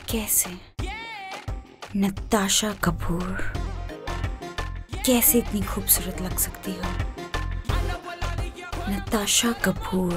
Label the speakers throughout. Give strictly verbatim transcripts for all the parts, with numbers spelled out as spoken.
Speaker 1: कैसे? नताशा कपूर कैसे इतनी खूबसूरत लग सकती हो? नताशा कपूर।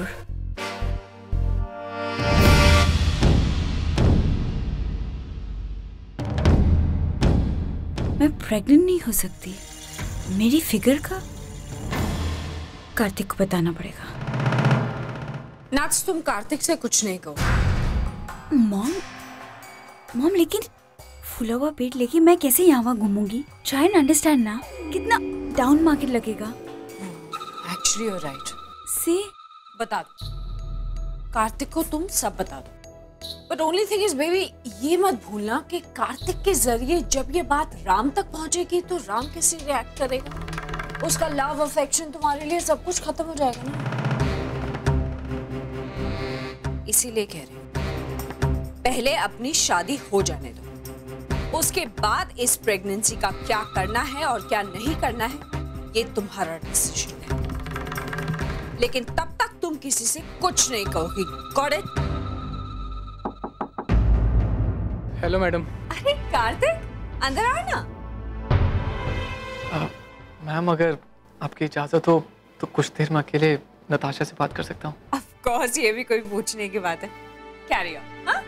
Speaker 1: मैं प्रेग्नेंट नहीं हो सकती। मेरी फिगर का कार्तिक को बताना पड़ेगा।
Speaker 2: नाच, तुम कार्तिक से कुछ नहीं कहो।
Speaker 1: मॉम, मॉम लेकिन फूला हुआ पेट लेके मैं कैसे यहाँ वहाँ घूमूंगी? ट्राई एंड अंडरस्टैंड ना, कितना डाउन मार्केट लगेगा।
Speaker 2: Actually you are right.
Speaker 1: से
Speaker 2: बता दो, कार्तिक को तुम सब बता दो। But only thing is baby, ये मत भूलना कि कार्तिक के जरिए जब ये बात राम तक पहुंचेगी तो राम कैसे रिएक्ट करेगा? उसका लव अफेक्शन तुम्हारे लिए सब कुछ खत्म हो जाएगा ना। इसीलिए कह रहे हैं, पहले अपनी शादी हो जाने दो, उसके बाद इस प्रेगनेंसी का क्या करना है और क्या नहीं करना है ये तुम्हारा डिसीजन है। लेकिन तब तक तुम किसी से कुछ नहीं कहोगी। Got it?
Speaker 3: Hello madam.
Speaker 2: अरे कार्तिक, अंदर आओ ना।
Speaker 3: मैम अगर आपकी इजाजत हो तो कुछ देर में अकेले नताशा से बात कर सकता हूँ?
Speaker 2: ऑफ कोर्स, ये भी कोई पूछने की बात है। Carry on. हाँ?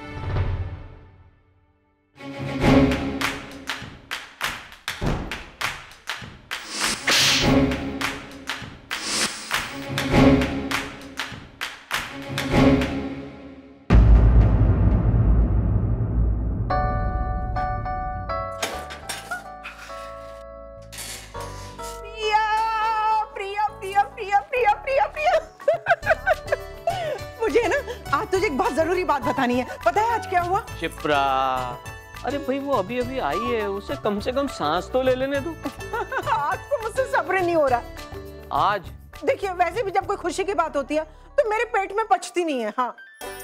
Speaker 4: तुझे एक बहुत जरूरी बात बतानी है। पता है आज क्या हुआ?
Speaker 5: शिप्रा, अरे भाई वो अभी अभी आई है, उसे कम से कम सांस तो ले लेने दो।
Speaker 4: आज तो मुझसे सब्र नहीं हो रहा।
Speaker 5: आज
Speaker 4: देखिए, वैसे भी जब कोई खुशी की बात होती है तो मेरे पेट में पचती नहीं है। हाँ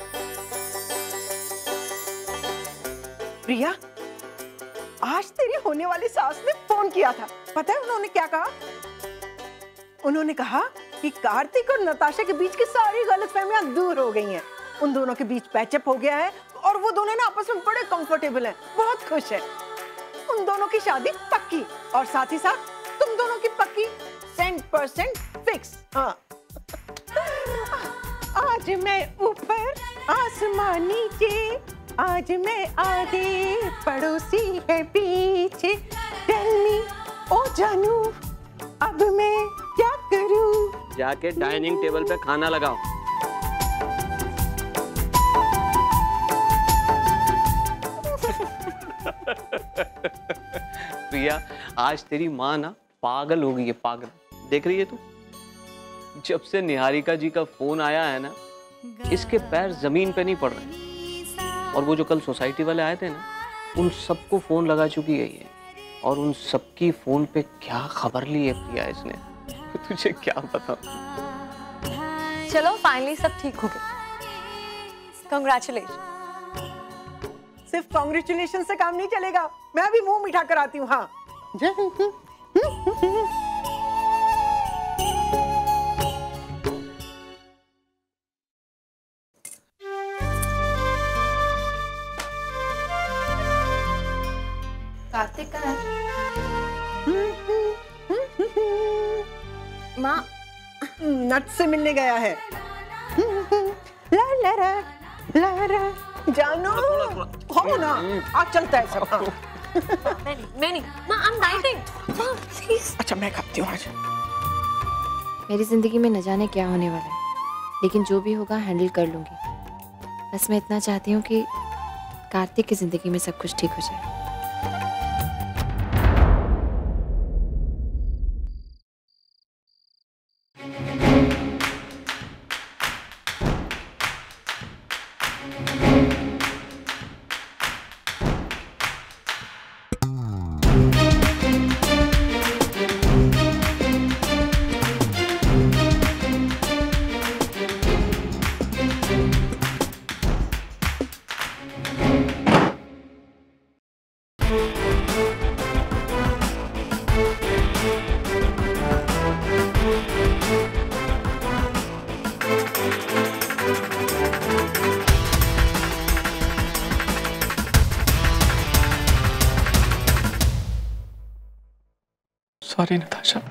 Speaker 4: प्रिया, आज तेरी होने वाली सास ने फोन किया था। पता है उन्होंने क्या कहा? उन्होंने कहा कि कार्तिक और नताशा के बीच की सारी गलतफहमियां दूर हो गई हैं। उन दोनों के बीच पैचअप हो गया है और वो दोनों ना आपस में बड़े कंफर्टेबल हैं, बहुत खुश हैं। उन दोनों की शादी पक्की और साथ ही साथ तुम दोनों की पक्की सेंट परसेंट फिक्स। हाँ आज मैं ऊपर आसमान नीचे, आज मैं आगे पड़ोसी है पीछे। टेल मी ओ जानू, अब मैं क्या करूं?
Speaker 5: जाके डाइनिंग टेबल पे खाना लगाओ। प्रिया, आज तेरी माँ ना पागल हो गई है, पागल। देख रही है तू? जब से निहारिका जी का फोन आया है ना, इसके पैर जमीन पे नहीं पड़ रहे। और वो जो कल सोसाइटी वाले आए थे ना, उन सबको फोन लगा चुकी है ये। और उन सबकी फोन पे क्या खबर ली है प्रिया इसने, तुझे क्या पता।
Speaker 6: चलो फाइनली सब ठीक हो गया। कांग्रेचुलेशन।
Speaker 4: सिर्फ कांग्रेचुलेशन से काम नहीं चलेगा, मैं अभी मुंह मीठा कराती हूँ। हाँ
Speaker 6: कार्तिक का है। माँ
Speaker 4: नट से मिलने गया है। ला ला ला ला ला जानो हो ना, आज चलता है सब। हाँ।
Speaker 6: मैं नहीं, मैं नहीं। माँ आई एम डाइटिंग। माँ प्लीज।
Speaker 4: अच्छा मैं खाती हूँ आज।
Speaker 7: मेरी जिंदगी में न जाने क्या होने वाला है, लेकिन जो भी होगा हैंडल कर लूंगी। बस मैं इतना चाहती हूँ कि कार्तिक की जिंदगी में सब कुछ ठीक हो जाए।
Speaker 3: Sorry Natasha.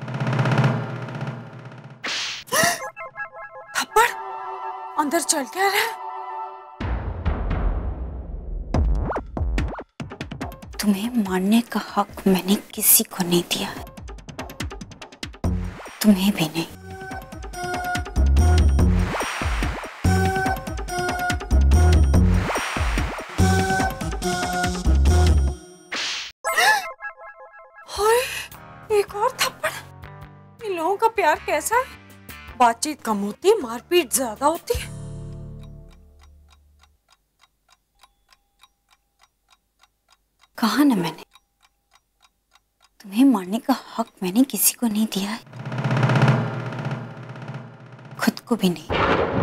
Speaker 2: थप्पड़ अंदर चल क्या रहा है?
Speaker 1: तुम्हें मारने का हक मैंने किसी को नहीं दिया, तुम्हें भी नहीं।
Speaker 2: हाय, एक और थप्पड़। इन लोगों का प्यार कैसा है? बातचीत कम होती है, मारपीट ज्यादा होती है।
Speaker 1: कहा ना मैंने, तुम्हें मारने का हक मैंने किसी को नहीं दिया है, खुद को भी नहीं।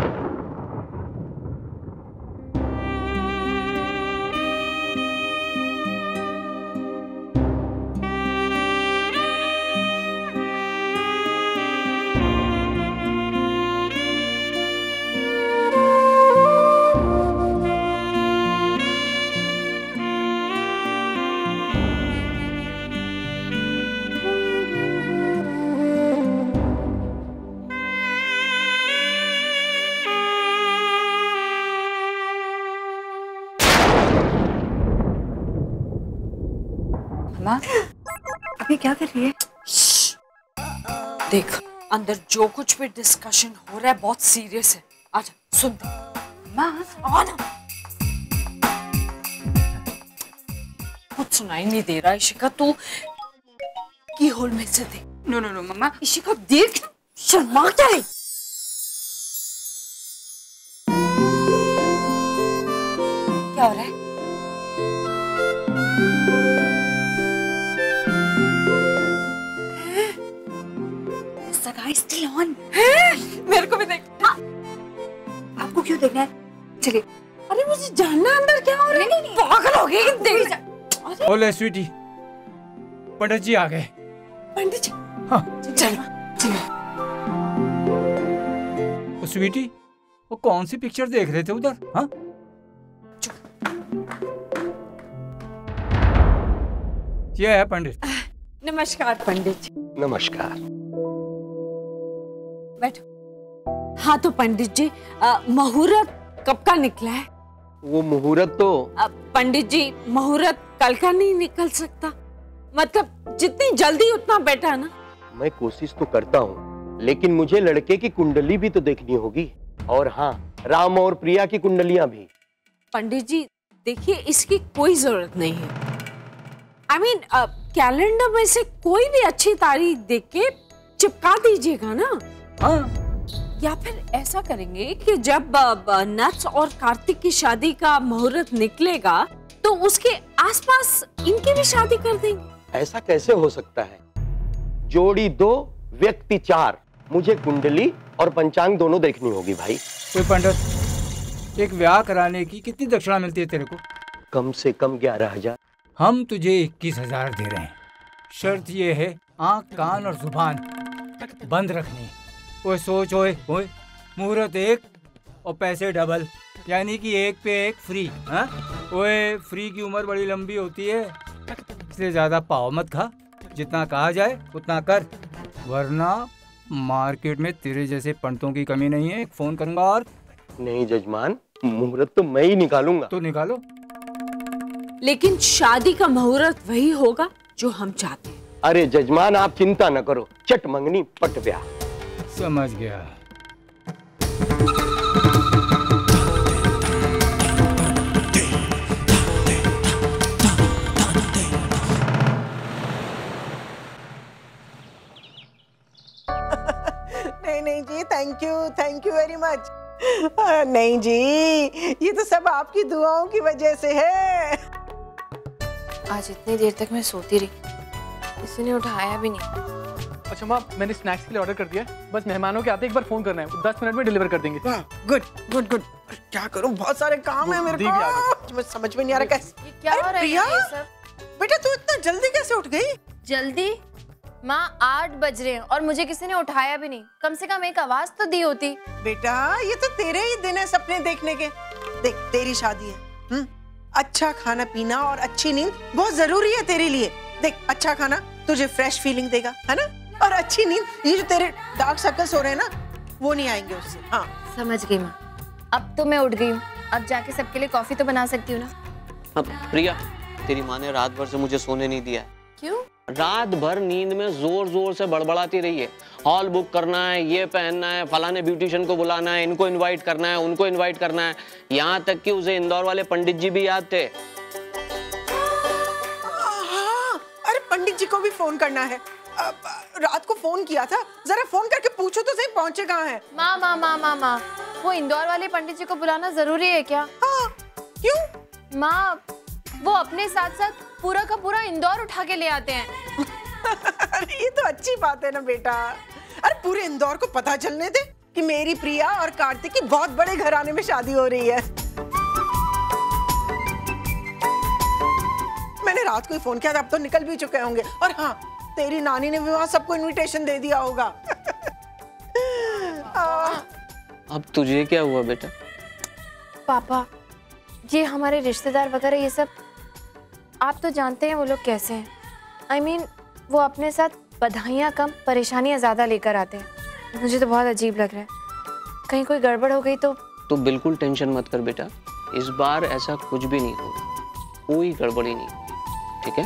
Speaker 1: माँ, अभी क्या कर रही है?
Speaker 2: देख, अंदर जो कुछ भी डिस्कशन हो रहा है बहुत सीरियस है। आजा सुनते।
Speaker 1: माँ,
Speaker 2: आ ना। कुछ सुनाई नहीं दे रहा। इशिका तू की होल में से देख।
Speaker 1: No no no mama,
Speaker 2: Ishika देख, शर्मा क्या है? क्या हो रहा है?
Speaker 1: Still on.
Speaker 2: मेरे को भी देख।
Speaker 1: आपको क्यों देखना है? चलिए।
Speaker 2: अरे मुझे जानना अंदर क्या हो रहा है। नहीं नहीं पागल हो गई। देख जा।
Speaker 8: ओले स्वीटी, पंडित जी आ गए।
Speaker 2: पंडित जी?
Speaker 8: हाँ।
Speaker 2: चलो चलो।
Speaker 8: ओ स्वीटी, वो कौन सी पिक्चर देख रहे थे उधर? हाँ? ये है पंडित।
Speaker 2: नमस्कार पंडित जी।
Speaker 9: नमस्कार।
Speaker 2: बैठो। हाँ तो पंडित जी, मुहूर्त कब का निकला है?
Speaker 9: वो मुहूर्त तो
Speaker 2: आ, पंडित जी, मुहूर्त कल का नहीं निकल सकता? मतलब जितनी जल्दी उतना बेटर है ना।
Speaker 9: मैं कोशिश तो करता हूँ, लेकिन मुझे लड़के की कुंडली भी तो देखनी होगी, और हाँ, राम और प्रिया की कुंडलियां भी।
Speaker 2: पंडित जी देखिए, इसकी कोई जरूरत नहीं है। आई मीन कैलेंडर में से कोई भी अच्छी तारीख देख के चिपका दीजिएगा ना।
Speaker 8: हाँ।
Speaker 2: या फिर ऐसा करेंगे कि जब नट्स और कार्तिक की शादी का मुहूर्त निकलेगा तो उसके आसपास इनकी भी शादी कर देंगे।
Speaker 9: ऐसा कैसे हो सकता है? जोड़ी दो, व्यक्ति चार। मुझे कुंडली और पंचांग दोनों देखनी होगी भाई।
Speaker 8: कोई पंडित, एक ब्याह कराने की कितनी दक्षिणा मिलती है तेरे को?
Speaker 9: कम से कम ग्यारह हजार।
Speaker 8: हम तुझे इक्कीस हजार दे रहे हैं। शर्त ये है, आँख कान और जुबान बंद रखनी। ओए सोच, ओए ओए मुहूर्त एक और पैसे डबल, यानी कि एक पे एक फ्री। हाँ? ओए फ्री की उम्र बड़ी लंबी होती है, इसलिए ज्यादा पाव मत खा। जितना कहा जाए उतना कर, वरना मार्केट में तेरे जैसे पंडितों की कमी नहीं है। फोन करूंगा। और
Speaker 9: नहीं जजमान, मुहूर्त तो मैं ही निकालूंगा।
Speaker 8: तो निकालो।
Speaker 2: लेकिन शादी का मुहूर्त वही होगा जो हम चाहते हैं।
Speaker 9: अरे जजमान, आप चिंता न करो, चट मंगनी पट ब्याह।
Speaker 8: समझ गया।
Speaker 4: नहीं नहीं जी, thank you thank you very much. नहीं जी, ये तो सब आपकी दुआओं की वजह से है।
Speaker 7: आज इतनी देर तक मैं सोती रही, किसी ने उठाया भी नहीं।
Speaker 3: अच्छा माँ, मैंने स्नैक्स के लिए ऑर्डर कर दिया है, बस मेहमानों के आते एक बार फोन करना है, दस मिनट में डिलीवर कर देंगे।
Speaker 4: Good good good. क्या करूं, बहुत सारे काम है मेरे को, मुझे समझ में नहीं आ रहा कैसे।
Speaker 7: ये क्या हो रहा है ये सब?
Speaker 4: बेटा तू इतना जल्दी कैसे उठ गई?
Speaker 7: जल्दी? माँ आठ बज रहे हैं और मुझे किसी ने उठाया भी नहीं। कम से कम एक आवाज तो दी होती।
Speaker 4: बेटा ये तो तेरे ही दिन है सपने देखने के। देख तेरी शादी है, हम्म, अच्छा खाना पीना और अच्छी नींद बहुत जरूरी है तेरे लिए। देख अच्छा खाना तुझे फ्रेश फीलिंग देगा, है ना? और अच्छी नींद, ये जो तेरे डार्क सर्कल्स हो रहे हैं ना, वो नहीं आएंगे उससे। हाँ
Speaker 7: समझ गई माँ। अब तो मैं उठ गई हूँ, अब जाके सबके लिए कॉफी तो बना सकती हूँ ना।
Speaker 5: अब प्रिया, तेरी माँ ने रात भर से मुझे सोने नहीं दिया है।
Speaker 7: क्यों?
Speaker 5: रात भर नींद में जोर जोर से बड़बड़ाती रही है। हॉल बुक करना है, ये पहनना है, फलाने ब्यूटिशियन को बुलाना है, इनको इनवाइट करना है, उनको इनवाइट करना है। यहाँ तक कि उसे इंदौर वाले पंडित जी भी याद थे।
Speaker 4: हाँ, अरे पंडित जी को भी फोन करना है। रात को फोन किया था, जरा फोन करके पूछो तो सही पहुंचे कहाँ हैं।
Speaker 7: माँ माँ माँ माँ माँ वो इंदौर वाले पंडित जी को बुलाना जरूरी है क्या?
Speaker 4: हाँ, क्यों?
Speaker 7: माँ वो अपने साथ साथ पूरा का पूरा इंदौर उठा के ले आते हैं।
Speaker 4: अरे ये तो अच्छी बात है ना बेटा। अरे पूरे इंदौर को पता चलने दे कि मेरी प्रिया और कार्तिक की बहुत बड़े घराने में शादी हो रही है। मैंने रात को ही फोन किया था, अब तो निकल भी चुके होंगे। और हाँ, तेरी नानी ने भी वहां सबको इनविटेशन दे दिया होगा।
Speaker 5: अब तुझे क्या हुआ बेटा?
Speaker 7: पापा, ये हमारे रिश्तेदार वगैरह ये सब आप तो जानते हैं वो लोग कैसे हैं। आई I मीन mean, वो अपने साथ बधाइयाँ कम परेशानियाँ ज़्यादा लेकर आते हैं। मुझे तो बहुत अजीब लग रहा है, कहीं कोई गड़बड़ हो गई तो।
Speaker 5: तो बिल्कुल टेंशन मत कर बेटा, इस बार ऐसा कुछ भी नहीं होगा, कोई गड़बड़ी नहीं, ठीक है?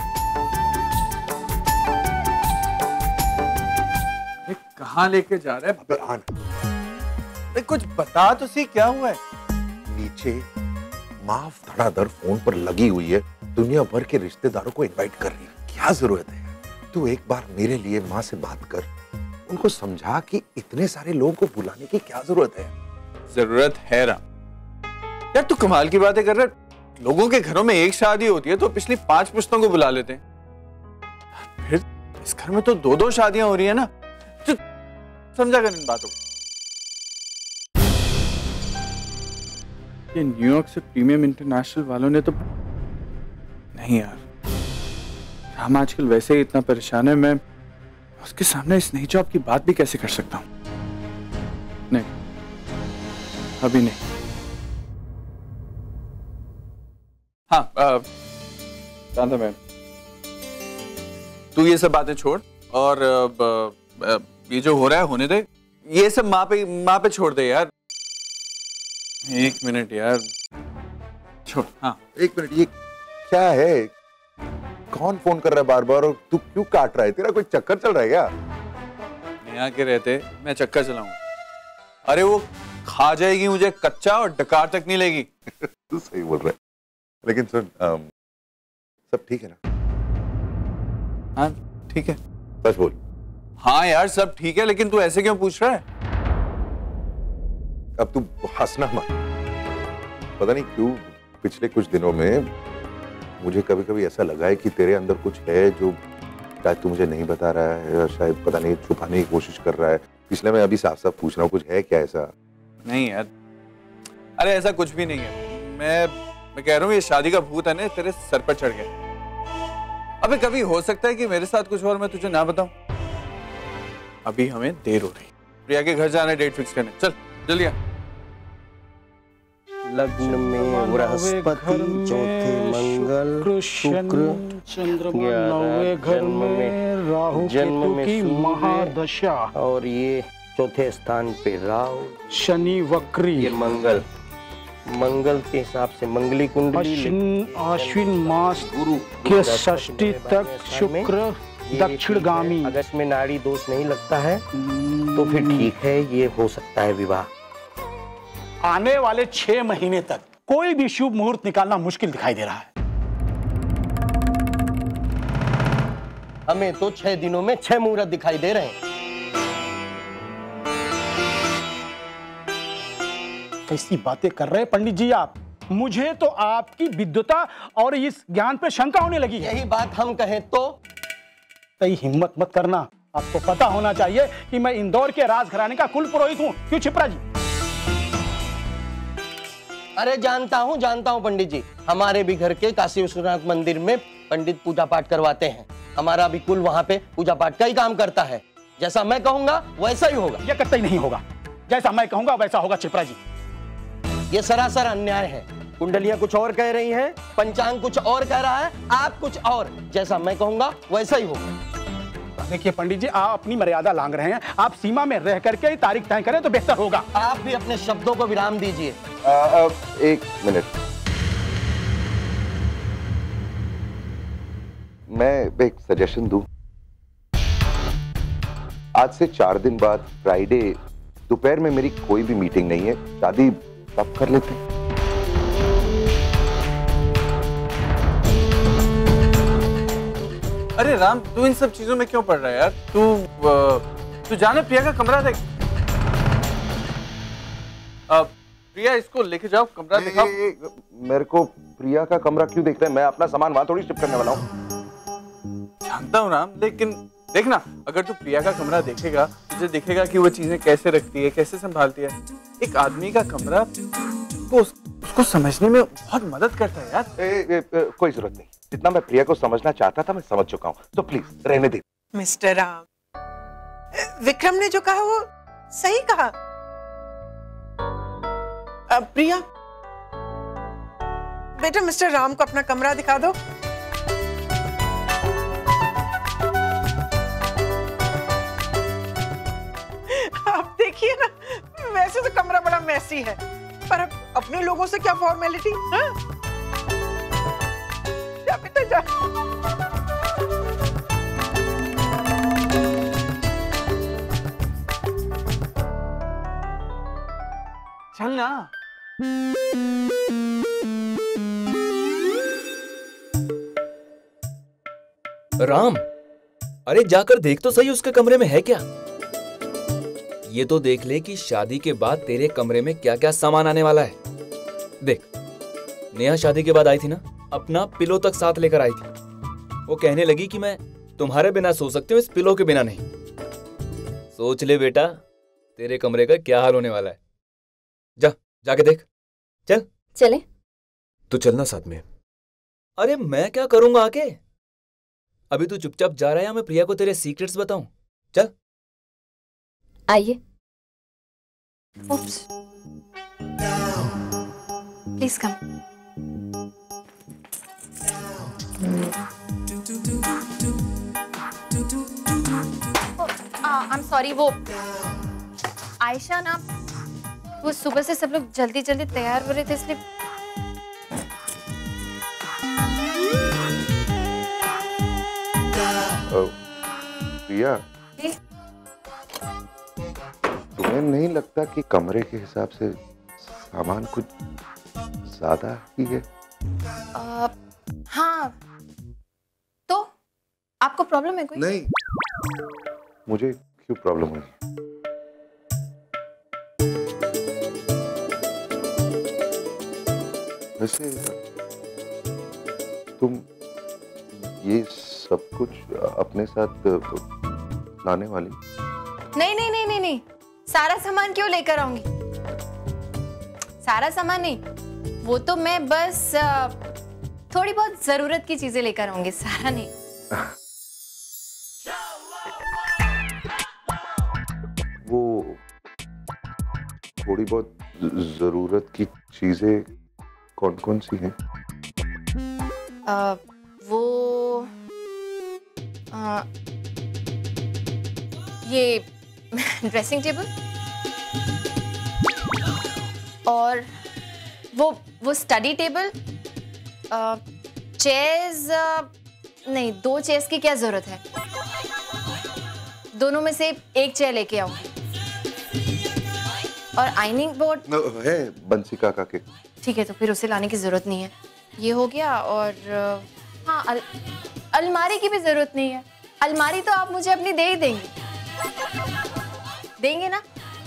Speaker 10: कहाँ लेके जा रहा है? अरे कुछ बता तो सी, क्या हुआ है?
Speaker 11: नीचे माँ धड़ाधड़ फोन पर लगी हुई है, दुनिया भर के रिश्तेदारों को इनवाइट कर रही है। क्या जरूरत है? तू एक बार मेरे लिए माँ से बात कर, उनको समझा कि इतने सारे लोगों को बुलाने की क्या जरूरत है।
Speaker 10: जरूरत है राम। यार तू कमाल की बातें कर रहा है। लोगों के घरों में एक शादी होती है तो पिछली पांच पुश्तों को बुला लेते हैं, फिर इस घर में तो दो दो शादियां हो रही है ना। तो समझा कर इन बातों को। ये न्यूयॉर्क से प्रीमियम इंटरनेशनल वालों ने तो नहीं यार, राम आजकल वैसे ही इतना परेशान है, मैं उसके सामने इस नई जॉब की बात भी कैसे कर सकता हूँ? नहीं, अभी नहीं। हाँ, शांता मैम, तू ये सब बातें छोड़ और आ, आ, ये जो हो रहा है होने दे। ये सब माँ पे माँ पे छोड़ दे यार। एक मिनट यार, छोड़। हाँ
Speaker 11: एक मिनट, ये क्या है? कौन फोन कर रहा है बार बार और तू क्यों काट रहा है? तेरा कोई चक्कर चल रहा है क्या?
Speaker 10: यहाँ के रहते मैं चक्कर चलाऊंगा? अरे वो खा जाएगी मुझे कच्चा और डकार तक नहीं लेगी।
Speaker 11: तू सही बोल रहा है, लेकिन सुन, आम, सब ठीक है ना?
Speaker 10: हाँ ठीक है।
Speaker 11: बस बोल।
Speaker 10: हाँ यार सब ठीक है, लेकिन तू ऐसे क्यों पूछ रहा है?
Speaker 11: अब तू हंसना मत। पता नहीं क्यों पिछले कुछ दिनों में मुझे कभी कभी ऐसा लगा है कि तेरे अंदर कुछ है जो शायद तू मुझे नहीं बता रहा है, या शायद पता नहीं छुपाने की कोशिश कर रहा है, इसलिए मैं अभी साफ साफ पूछ रहा हूँ, कुछ है क्या ऐसा?
Speaker 10: नहीं यार, अरे ऐसा कुछ भी नहीं है। मैं मैं कह रहा हूँ ये शादी का भूत है ना तेरे सर पर चढ़ गया। अबे कभी हो सकता है कि मेरे साथ कुछ और मैं तुझे ना बताऊं। अभी हमें देर हो रही, प्रिया के घर जाना है डेट फिक्स करने। चल जल्दी आ।
Speaker 9: लग्न में बृहस्पति, चौथे मंगल, शुक्र,
Speaker 12: चंद्रमा नौवे घर में, राहु केतु की महादशा,
Speaker 9: और ये चौथे स्थान पे राहु,
Speaker 12: शनि वक्री,
Speaker 9: ये मंगल मंगल के हिसाब से मंगली कुंडली,
Speaker 12: अश्विन मास गुरु के षष्ठी तक शुक्र दक्षिणगामी।
Speaker 9: अगस्त में नाड़ी दोष नहीं लगता है तो फिर ठीक है, ये हो सकता है विवाह।
Speaker 12: आने वाले छह महीने तक कोई भी शुभ मुहूर्त निकालना मुश्किल दिखाई दे रहा है।
Speaker 9: हमें तो छह दिनों में छह मुहूर्त दिखाई दे रहे हैं।
Speaker 12: कैसी बातें कर रहे हैं पंडित जी आप? मुझे तो आपकी विद्वता और इस ज्ञान पे शंका होने लगी है।
Speaker 9: यही बात हम कहें तो?
Speaker 12: कई हिम्मत मत करना, आपको पता होना चाहिए कि मैं इंदौर के राजघराने का कुल पुरोहित हूँ। क्यों छिपरा जी?
Speaker 9: अरे जानता हूँ जानता हूँ पंडित जी, हमारे भी घर के काशी विश्वनाथ मंदिर में पंडित पूजा पाठ करवाते हैं। हमारा भी कुल वहाँ पे पूजा पाठ का ही काम करता है। जैसा मैं कहूँगा वैसा ही होगा।
Speaker 12: यह कतई नहीं होगा, जैसा मैं कहूँगा वैसा होगा छिपरा जी।
Speaker 9: ये सरासर अन्याय है। कुंडलियां कुछ और कह रही हैं, पंचांग कुछ और कह रहा है, आप कुछ और। जैसा मैं कहूँगा वैसा ही होगा।
Speaker 12: देखिए पंडित जी, आप अपनी मर्यादा लांघ रहे हैं। आप सीमा में रह करके ही तारीख तय करें तो बेहतर होगा।
Speaker 9: आप भी अपने शब्दों को विराम दीजिए।
Speaker 11: एक मिनट, मैं एक सजेशन दूं। आज से चार दिन बाद फ्राइडे दोपहर में मेरी कोई भी मीटिंग नहीं है, शादी तब कर लेते हैं।
Speaker 10: अरे राम, तू इन सब चीजों में क्यों पड़ रहा है यार? तू तू जाने प्रिया का कमरा देख। आ, प्रिया, इसको लेके जाओ, कमरा दिखाओ।
Speaker 11: मेरे को प्रिया का कमरा क्यों देख रहे हैं? मैं अपना सामान वहां थोड़ी शिफ्ट करने वाला हूँ।
Speaker 10: जानता हूँ राम, लेकिन देखना, अगर तू प्रिया का कमरा देखेगा, तुझे दिखेगा कि वो चीजें कैसे रखती है, कैसे संभालती है। एक आदमी का कमरा को उसको समझने में बहुत मदद करता है यार।
Speaker 11: ए, ए, ए, कोई जरूरत नहीं, जितना मैं प्रिया को समझना चाहता था मैं समझ चुका हूँ, तो प्लीज रहने दे।
Speaker 4: मिस्टर राम, विक्रम ने जो कहा वो सही कहा। अब प्रिया बेटा, मिस्टर राम को अपना कमरा दिखा दो। आप देखिए ना, वैसे तो कमरा बड़ा मैसी है, पर अपने लोगों से क्या फॉर्मेलिटी। हाँ? जा बेटा जा।
Speaker 10: चल ना।
Speaker 13: राम, अरे जाकर देख तो सही उसके कमरे में है क्या। ये तो देख ले कि शादी के बाद तेरे कमरे में क्या क्या सामान आने वाला है। देख, नेहा शादी के बाद आई थी ना, अपना पिलो तक साथ लेकर आई थी। वो कहने लगी कि मैं तुम्हारे बिना सो सकती हूँ, इस पिलो के बिना नहीं। सोच ले बेटा, तेरे कमरे का क्या हाल होने वाला है। जा, जाके देख। चल।
Speaker 6: चले?
Speaker 13: तू चलना साथ में। अरे मैं क्या करूंगा आके? अभी तू चुपचाप जा रहा है या मैं प्रिया को तेरे सीक्रेट्स बताऊं? चल।
Speaker 6: आइए।
Speaker 7: Oops. Please come. Oh, uh, I'm sorry, वो आयशा ना, वो सुबह से सब लोग जल्दी जल्दी तैयार हो रहे थे इसलिए।
Speaker 11: प्रिया, तुम्हें नहीं लगता कि कमरे के हिसाब से सामान कुछ ज्यादा ही है?
Speaker 7: आ, हाँ, तो आपको प्रॉब्लम है कोई?
Speaker 11: नहीं, मुझे क्यों प्रॉब्लम हुई? वैसे तुम ये सब कुछ अपने साथ लाने वाली?
Speaker 7: नहीं नहीं नहीं नहीं नहीं, सारा सामान क्यों लेकर आऊंगी? सारा सामान नहीं, वो तो मैं बस थोड़ी बहुत जरूरत की चीजें लेकर आऊंगी, सारा नहीं।
Speaker 11: वो थोड़ी बहुत जरूरत की चीजें कौन कौन सी हैं?
Speaker 7: आ, वो आ, ये ड्रेसिंग टेबल और वो वो स्टडी टेबल, चेयर्स, नहीं दो चेयर्स की क्या जरूरत है, दोनों में से एक चेयर लेके आऊं। और आइनिंग बोर्ड
Speaker 11: है बंसी काका के।
Speaker 7: ठीक है, तो फिर उसे लाने की जरूरत नहीं है। ये हो गया। और हाँ, अल, अलमारी की भी जरूरत नहीं है। अलमारी तो आप मुझे अपनी दे ही देंगे, देंगे ना?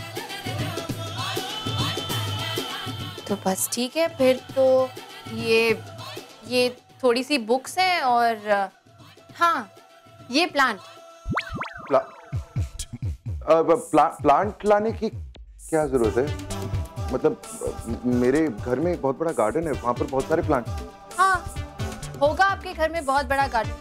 Speaker 7: तो बस ठीक है, फिर तो ये ये थोड़ी सी बुक्स हैं और हाँ, ये प्लांट।
Speaker 11: प्ला, प्ला, प्लांट लाने की क्या जरूरत है? मतलब मेरे घर में बहुत बड़ा गार्डन है, वहां पर बहुत सारे प्लांट।
Speaker 7: हाँ, होगा आपके घर में बहुत बड़ा गार्डन।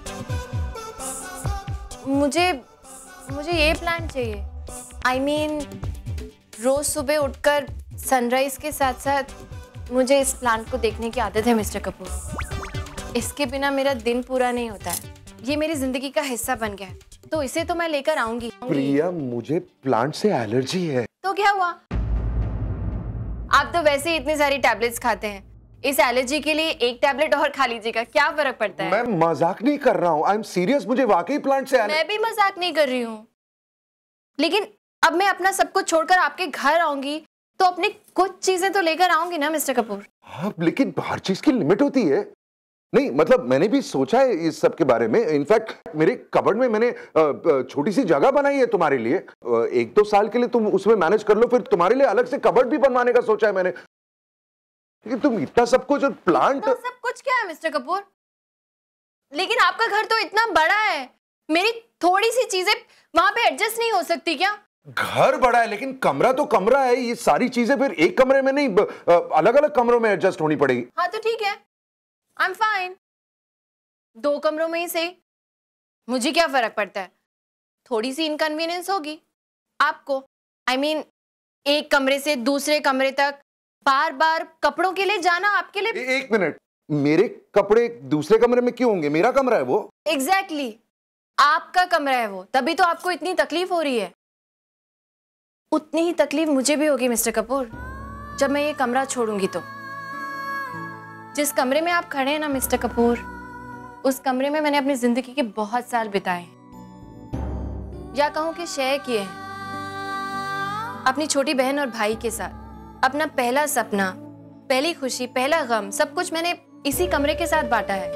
Speaker 7: मुझे मुझे ये प्लांट चाहिए। आई I मीन mean, रोज सुबह उठकर सनराइज के साथ साथ मुझे इस प्लांट को देखने की आदत है मिस्टर कपूर। इसके बिना मेरा दिन पूरा नहीं होता है। ये मेरी जिंदगी का हिस्सा बन गया है। तो इसे तो मैं लेकर आऊंगी।
Speaker 11: प्रिया, मुझे प्लांट से एलर्जी है।
Speaker 7: तो क्या हुआ? आप तो वैसे ही इतनी सारी टैबलेट्स खाते हैं, इस एलर्जी के लिए एक टैबलेट और खा लीजिएगा, क्या फर्क पड़ता है?
Speaker 11: मैं मजाक नहीं कर रहा हूँ, आई एम सीरियस, मुझे वाकई प्लांट से
Speaker 7: मैं भी मजाक नहीं कर रही हूँ, लेकिन अब मैं अपना सब कुछ छोड़कर आपके घर आऊंगी तो अपनी कुछ चीजें तो लेकर आऊंगी ना मिस्टर कपूर।
Speaker 11: हाँ, लेकिन हर चीज की लिमिट होती है। नहीं मतलब मैंने भी सोचा है इस सब के बारे में। इनफैक्ट मेरे कबर्ड में मैंने छोटी सी जगह बनाई है तुम्हारे लिए। एक दो साल के लिए तुम उसमें मैनेज कर लो, फिर तुम्हारे लिए अलग से कबर्ड भी बनवाने का सोचा है मैंने। लेकिन तुम इतना सब कुछ और प्लांट
Speaker 7: सब कुछ क्या है मिस्टर कपूर? लेकिन आपका घर तो इतना बड़ा है, मेरी थोड़ी सी चीजें वहां पे एडजस्ट नहीं हो सकती क्या?
Speaker 11: घर बड़ा है लेकिन कमरा तो कमरा है, ये सारी चीजें फिर एक कमरे में नहीं, अलग अलग कमरों में एडजस्ट होनी पड़ेगी।
Speaker 7: हाँ तो ठीक है, आई एम फाइन, दो कमरों में ही सही, मुझे क्या फर्क पड़ता है। थोड़ी सी इनकन्वीनियंस होगी आपको, आई I मीन mean, एक कमरे से दूसरे कमरे तक बार बार कपड़ों के लिए जाना आपके लिए।
Speaker 11: ए, एक मिनट, मेरे कपड़े दूसरे कमरे में क्यों होंगे? मेरा कमरा है वो।
Speaker 7: एग्जैक्टली exactly, आपका कमरा है वो, तभी तो आपको इतनी तकलीफ हो रही है। उतनी ही तकलीफ मुझे भी होगी मिस्टर कपूर जब मैं ये कमरा छोड़ूंगी तो। जिस कमरे में आप खड़े हैं ना मिस्टर कपूर, उस कमरे में मैंने अपनी जिंदगी के बहुत साल बिताए, या कहूं कि शेयर किए हैं अपनी छोटी बहन और भाई के साथ। अपना पहला सपना, पहली खुशी, पहला गम, सब कुछ मैंने इसी कमरे के साथ बांटा है।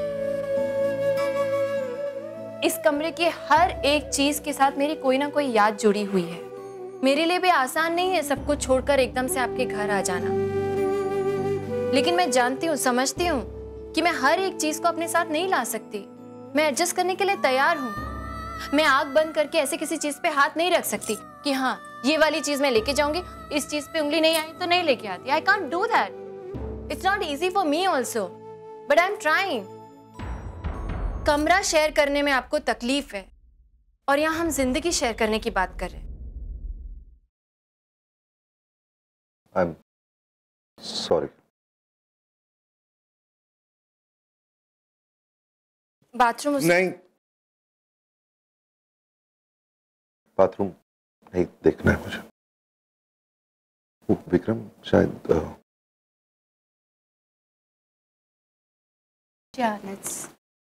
Speaker 7: इस कमरे के हर एक चीज के साथ मेरी कोई ना कोई याद जुड़ी हुई है। मेरे लिए भी आसान नहीं है सब कुछ छोड़कर एकदम से आपके घर आ जाना, लेकिन मैं जानती हूँ, समझती हूँ कि मैं हर एक चीज को अपने साथ नहीं ला सकती। मैं एडजस्ट करने के लिए तैयार हूँ। मैं आंख बंद करके ऐसे किसी चीज पे हाथ नहीं रख सकती कि हाँ ये वाली चीज मैं लेके जाऊंगी, इस चीज पे उंगली नहीं आई तो नहीं लेके आती। I can't do that. It's not easy for me also, but I am trying. कमरा शेयर करने में आपको तकलीफ है और यहाँ हम जिंदगी शेयर करने की बात कर रहे हैं।
Speaker 11: I'm sorry.
Speaker 7: बाथरूम
Speaker 11: नहीं, बाथरूम नहीं देखना है मुझे। वो विक्रम शायद uh...
Speaker 7: yeah, let's...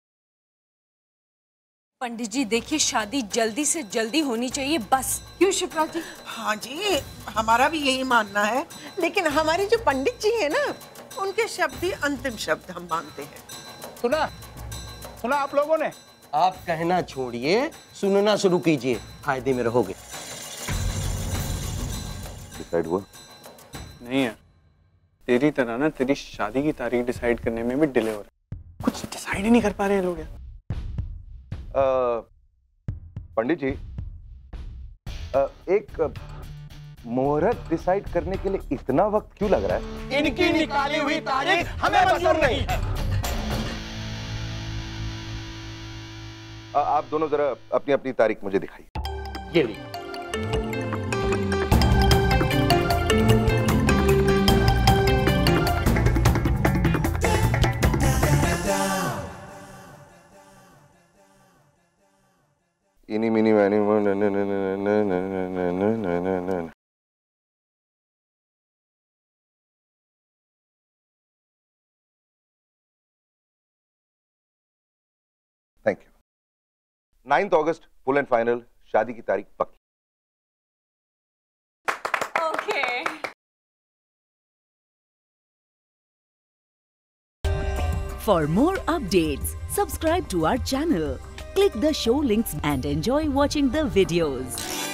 Speaker 2: पंडित जी देखिए, शादी जल्दी से जल्दी होनी चाहिए बस। क्यों शिप्रा जी?
Speaker 4: हाँ जी, हमारा भी यही मानना है, लेकिन हमारे जो पंडित जी हैं ना, उनके शब्द ही अंतिम शब्द हम मानते हैं।
Speaker 12: सुना सुना आप लोगों ने?
Speaker 9: आप कहना छोड़िए, सुनना शुरू कीजिए, फायदे में रहोगे।
Speaker 11: डिसाइड हुआ?
Speaker 10: नहीं यार, तेरी तरह ना तेरी शादी की तारीख डिसाइड करने में भी डिले हो रहा है। कुछ डिसाइड ही नहीं कर पा रहे हैं लोग यार।
Speaker 11: पंडित जी, आ, एक मुहूर्त डिसाइड करने के लिए इतना वक्त क्यों लग रहा है?
Speaker 12: इनकी निकाली हुई तारीख हमें मंजूर नहीं है।
Speaker 11: आ, आप दोनों जरा अपनी अपनी तारीख मुझे दिखाइए।
Speaker 9: ये ली।
Speaker 11: इनी मिनी मैनी न न न न न न न न। Thank you. Ninth August full and final, शादी की तारीख पक्की।
Speaker 2: Okay.
Speaker 14: For more updates, subscribe to our channel, click the show links and enjoy watching the videos.